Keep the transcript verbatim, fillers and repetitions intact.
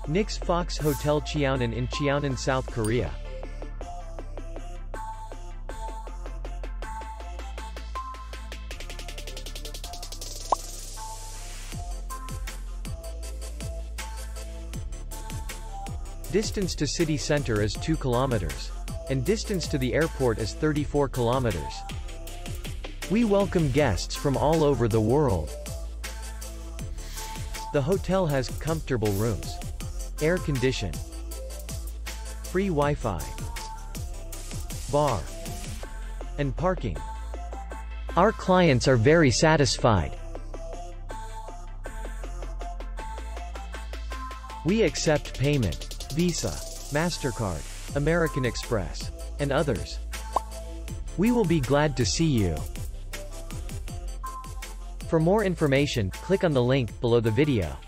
Nyx Fox Hotel Cheonan in Cheonan, South Korea. Distance to city center is two kilometers. And distance to the airport is thirty-four kilometers. We welcome guests from all over the world. The hotel has comfortable rooms, air condition, free Wi-Fi, bar, and parking. Our clients are very satisfied. We accept payment, Visa, MasterCard, American Express, and others. We will be glad to see you. For more information, click on the link below the video.